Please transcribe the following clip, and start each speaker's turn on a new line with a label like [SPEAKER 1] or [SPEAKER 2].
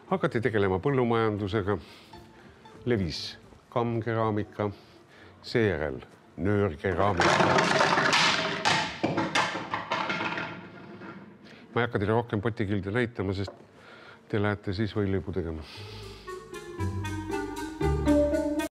[SPEAKER 1] Hakati tegelema põllumajandusega, levis kammkeraamika, seejärel nöörkeraamika. Ma ei hakka teile rohkem potikilde näitama, sest te lähete siis võileibu tegema.